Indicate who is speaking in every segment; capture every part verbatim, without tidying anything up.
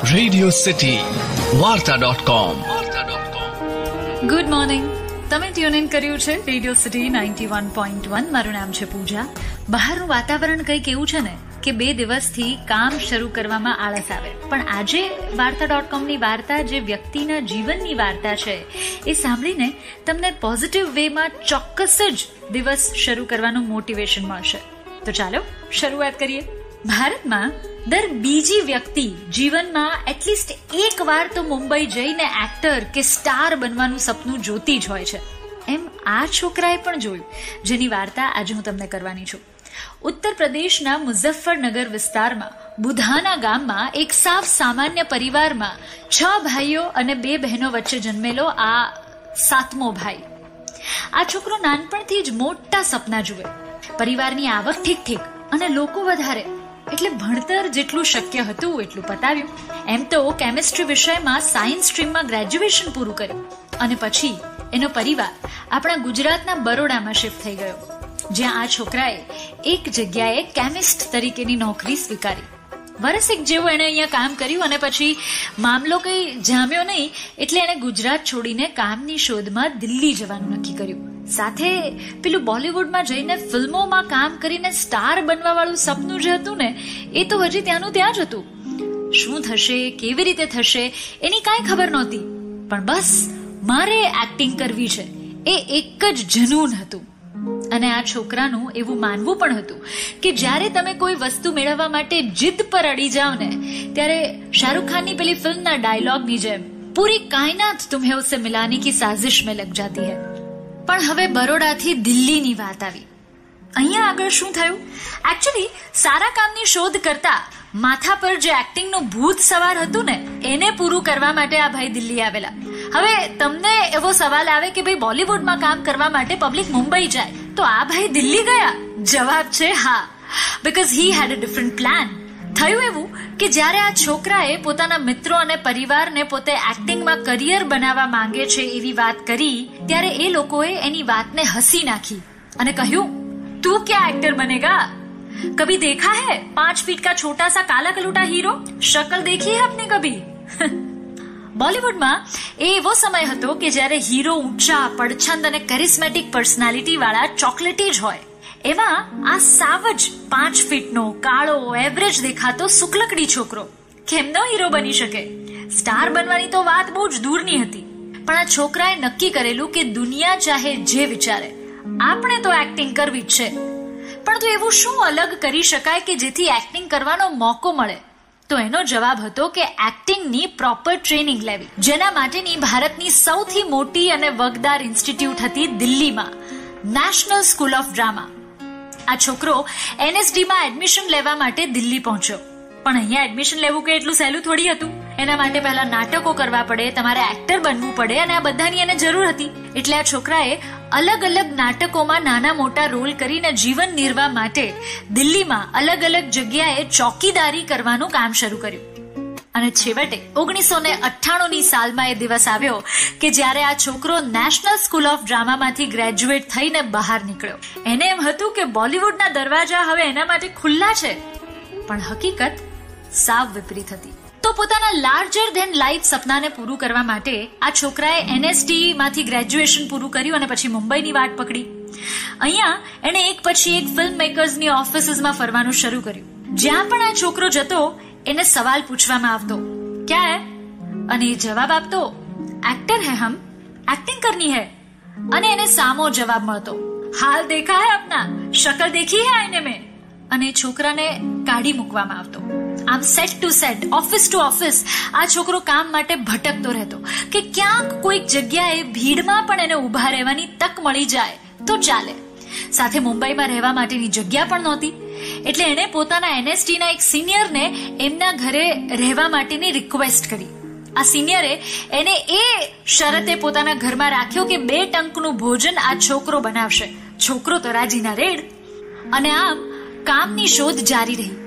Speaker 1: Radio city વાર્તા dot com.
Speaker 2: Good morning. તમે tune in કર્યું છે radio city ninety one point one. મારું નામ છે પૂજા. બહારનું વાતાવરણ કંઈક એવું છે ને કે બે દિવસથી કામ શરૂ કરવામાં આળસ આવે, પણ આજે વાર્તા ડોટ કોમની વાર્તા જે વ્યક્તિના જીવનની વાર્તા છે એ સાંભળીને તમને પોઝિટિવ વેમાં ચોક્કસ જ દિવસ શરૂ કરવાનું મોટિવેશન મળશે. તો ચાલો શરૂઆત કરીએ. ભારતમાં દર બીજી વ્યક્તિ જીવનમાં એટલીસ્ટ એક વાર તો મુંબઈ જઈને એક્ટર કે સ્ટાર બનવાનું સપનું જોતી જ હોય છે. એમ આ છોકરાએ પણ જોયું, જેની વાર્તા આજે હું તમને કરવાની છું. ઉત્તર પ્રદેશના મુઝફ્ફરનગર વિસ્તારમાં બુધાના ગામમાં એક સાવ સામાન્ય પરિવારમાં છ ભાઈઓ અને બે બહેનો વચ્ચે જન્મેલો આ સાતમો ભાઈ. આ છોકરો નાનપણથી જ મોટા સપના જુએ. પરિવારની આવક ઠીક ઠીક અને લોકો વધારે, એટલે ભણતર જેટલું શક્ય હતું એટલું પતાવ્યું. એમ તો કેમિસ્ટ્રી વિષયમાં સાયન્સ સ્ટ્રીમમાં ગ્રેજ્યુએશન પૂરું કર્યું અને પછી એનો પરિવાર આપણા ગુજરાતના બરોડામાં શિફ્ટ થઈ ગયો, જ્યાં આ છોકરાએ એક જગ્યાએ કેમિસ્ટ તરીકેની નોકરી સ્વીકારી. વરસેક જેવું એણે અહીંયા કામ કર્યું અને પછી મામલો કંઈ જામ્યો નહીં, એટલે એણે ગુજરાત છોડીને કામની શોધમાં દિલ્હી જવાનું નક્કી કર્યું. સાથે પેલું બોલિવૂડમાં જઈને ફિલ્મોમાં કામ કરીને સ્ટાર બનવા વાળું સપનું જે હતું ને, એ તો હજી ત્યાંનું ત્યાં જ હતું. શું થશે, કેવી રીતે થશે એની કાંઈ ખબર નહોતી, પણ બસ મારે એક્ટિંગ કરવી છે એ એક જ જનૂન હતું. અને આ છોકરાનું એવું માનવું પણ હતું કે જ્યારે તમે કોઈ વસ્તુ મેળવવા માટે જીદ પર અડી જાઓ ને, ત્યારે શાહરુખ ખાનની પેલી ફિલ્મના ડાયલોગની જેમ પૂરી કાયનાત તુમ્હે ઉસે મિલાને કી સાજિશ મેં લગ જાતી હૈ. પણ હવે બરોડાથી દિલ્હીની વાત આવી. અહીંયા આગળ શું થયું? એકચ્યુઅલી સારા કામની શોધ કરતા માથા પર જે એક્ટિંગનું ભૂત સવાર હતું ને, એને પૂરું કરવા માટે આ ભાઈ દિલ્હી આવેલા. હવે તમને એવો સવાલ આવે કે ભાઈ બોલિવૂડમાં કામ કરવા માટે પબ્લિક મુંબઈ જાય, તો આ ભાઈ દિલ્હી ગયા? જવાબ છે હા, because he had a different plan. થયું એવું કે જ્યારે આ છોકરાએ પોતાના મિત્રો અને પરિવારને પોતે એક્ટિંગમાં કરિયર બનાવવા માંગે છે એવી વાત કરી, ત્યારે એ લોકોએ એની વાતને હસી નાખી અને કહ્યું, તું ક્યાં એક્ટર બનેગા? કભી દેખા હૈ પાંચ ફીટ કા છોટા સા કાલા કલૂટા હીરો? શકલ દેખી હૈ આપને કભી? બોલિવૂડમાં એ એવો સમય હતો કે જ્યારે હીરો ઊંચા, પડછંદ અને કરિસ્મેટિક પર્સનાલિટી વાળા ચોકલેટી જ હોય. એમાં આ સાવ જ પાંચ ફીટનો કાળો એવરેજ દેખાતો શુક્લકડી છોકરો કેમનો હીરો બની શકે? સ્ટાર બનવાની તો વાત બહુ જ દૂરની હતી, પણ આ છોકરાએ નક્કી કરેલું કે દુનિયા ચાહે જે વિચારે, આપણે તો એક્ટિંગ કરવી જ છે. પણ તો એવું શું અલગ કરી શકાય કે જેથી એક્ટિંગ કરવાનો મોકો મળે? તો એનો જવાબ હતો કે એક્ટિંગની પ્રોપર ટ્રેનિંગ લેવી, જેના માટેની ભારતની સૌથી મોટી અને વગદાર ઇન્સ્ટિટ્યૂટ હતી દિલ્હીમાં, નેશનલ સ્કૂલ ઓફ ડ્રામા. આ છોકરો એનએસડીમાં એડમિશન લેવા માટે દિલ્હી પહોંચ્યો. પણ અહીંયા એડમિશન લેવું કે એટલું સહેલું થોડી હતું. એના માટે પહેલા નાટકો કરવા પડે, તમારે એક્ટર બનવું પડે, અને આ બધાની એને જરૂર હતી. એટલે આ છોકરાએ અલગ અલગ નાટકોમાં નાના મોટા રોલ કરીને જીવન નિર્વાહ માટે દિલ્હીમાં અલગ અલગ જગ્યાએ ચોકીદારી કરવાનું કામ શરૂ કર્યું. અને છેવટે ઓગણીસો ને અઠ્ઠાણું ની સાલમાં એ દિવસ આવ્યો કે જ્યારે આ છોકરો નેશનલ સ્કૂલ ઓફ ડ્રામામાંથી ગ્રેજ્યુએટ થઈને બહાર નીકળ્યો. એને એમ હતું કે બોલિવૂડના દરવાજા હવે એના માટે ખુલ્લા છે, પણ હકીકત સાવ વિપરીત હતી. તો પોતાના લાર્જર ધેન લાઈફ સપનાને પૂરું કરવા માટે આ છોકરાએ એનએસડી માંથી ગ્રેજ્યુએશન પૂરું કર્યું અને પછી મુંબઈની વાટ પકડી. અહીંયા એને એક પછી એક ફિલ્મ મેકર્સની ઓફિસીસમાં ફરવાનું શરૂ કર્યું. જ્યાં પણ આ છોકરો જતો એને સવાલ પૂછવામાં આવતો, ક્યાં હે? અને એ જવાબ આપતો, એક્ટર હે હમ, એક્ટિંગ કરની હે. અને એને સામો જવાબ મળતો, હાલ દેખા હે અપના, શકલ દેખી હે આઈને મેં. અને છોકરાને કાઢી મૂકવામાં આવતો. આમ set to set, office to office આ છોકરો કામ માટે ભટકતો રહેતો કે ક્યાંક કોઈક જગ્યાએ ભીડમાં પણ એને ઉભા રહેવાની તક મળી જાય તો ચાલે. સાથે મુંબઈમાં રહેવા માટેની જગ્યા પણ નહોતી, એટલે એણે પોતાના એનએસડીના એક સિનિયરને એમના ઘરે રહેવા માટેની રિક્વેસ્ટ કરી. આ સિનિયરે એને એ શરતે પોતાના ઘરમાં રાખ્યો કે બે ટંકનું ભોજન આ છોકરો બનાવશે. છોકરો તો રાજીના રેડ. અને આમ કામની શોધ જારી રહી.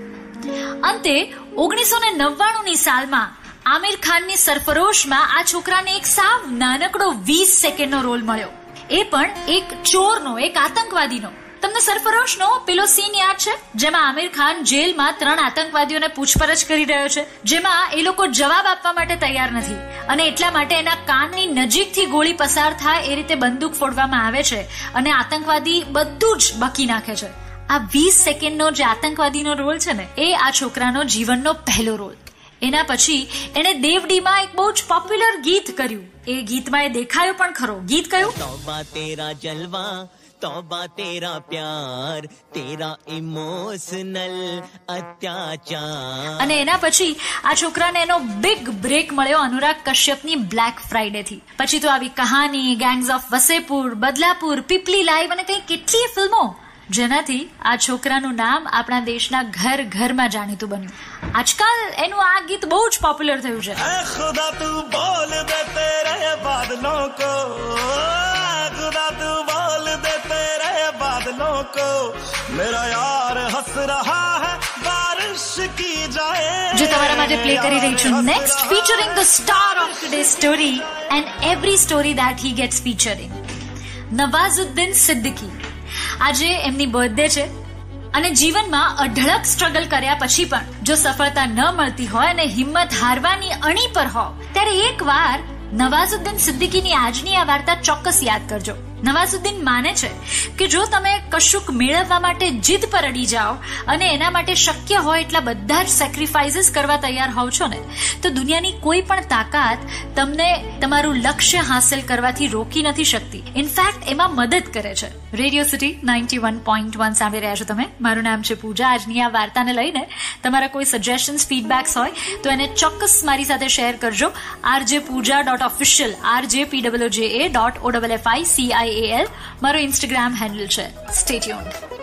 Speaker 2: અંતે ઓગણીસો ને નવ્વાણું ની સાલમાં આમિર ખાનની સરફરોશમાં આ છોકરાને એક સાવ નાનકડો વીસ સેકન્ડનો રોલ મળ્યો. એ પણ એક ચોરનો, એક આતંકવાદીનો. તમને સરફરોશનો પેલો સીન યાદ છે જેમાં આમિર ખાન જેલમાં ત્રણ આતંકવાદીઓને પૂછપરછ કરી રહ્યો છે, જેમાં એ લોકો જવાબ આપવા માટે તૈયાર નથી અને એટલા માટે એના કાનની નજીકથી ગોળી પસાર થાય એ રીતે બંદૂક ફોડવામાં આવે છે અને આતંકવાદી બધું જ બકી નાખે છે. આ વીસ સેકન્ડનો જે આતંકવાદીનો રોલ છે ને એ આ છોકરાનો જીવનનો પહેલો રોલ. એના પછી એને દેવડીમાં એક બહુ જ પોપ્યુલર ગીત કર્યું. એ ગીતમાં એ દેખાયો પણ ખરો. ગીત કયું?
Speaker 3: તૌબા તેરા જલવા, તૌબા તેરા પ્યાર, તેરા ઇમોશનલ અત્યાચાર.
Speaker 2: અને એના પછી આ છોકરાને એનો બિગ બ્રેક મળ્યો અનુરાગ કશ્યપની બ્લેક ફ્રાઈડે થી. પછી તો આવી Kahaani, gangs of Wasseypur, Badlapur, Peepli live અને કઈ કેટલીય ફિલ્મો, જેનાથી આ છોકરાનું નામ આપણા દેશના ઘર ઘરમાં જાણીતું બન્યું. આજકાલ એનું આ ગીત બહુ જ પોપ્યુલર થયું છે.
Speaker 4: ખુદા તું બોલ દેતે રહે બાદલોं को, खुदा तू बोल देते रहे बादलों को, मेरा यार हंस रहा है बारिश की जाए.
Speaker 2: જો તમારા માટે પ્લે કરી રહી છું next, featuring the star of today story and every story that he gets featuring, Nawazuddin Siddiqui. આજે એમની બર્થડે છે અને જીવનમાં અઢળક સ્ટ્રગલ કર્યા પછી પણ જો સફળતા ન મળતી હોય અને હિંમત હારવાની અણી પર હોવ, ત્યારે એક વાર નવાઝુદ્દીન સિદ્દીકીની આજની આ વાર્તા ચોક્કસ યાદ કરજો. નવાઝુદ્દીન માને છે કે જો તમે કશુંક મેળવવા માટે જીદ પર અડી જાઓ અને એના માટે શક્ય હોય એટલા બધા જ સેક્રિફાઇસીસ કરવા તૈયાર હોવ છો ને, તો દુનિયાની કોઈ પણ તાકાત તમને તમારું લક્ષ્ય હાંસલ કરવાથી રોકી નથી શકતી. ઇનફેક્ટ એમાં મદદ કરે છે. Radio city ninety one point one સાંભળી રહ્યા છો તમે. મારું નામ છે પૂજા. આજની આ વાર્તાને લઈને તમારા કોઈ સજેશન્સ, ફીડબેક્સ હોય તો એને ચોક્કસ મારી સાથે શેર કરજો. RJ Pooja dot official, RJ P W J A dot O double F I C I A L મારો ઇન્સ્ટાગ્રામ હેન્ડલ છે. Stay tuned.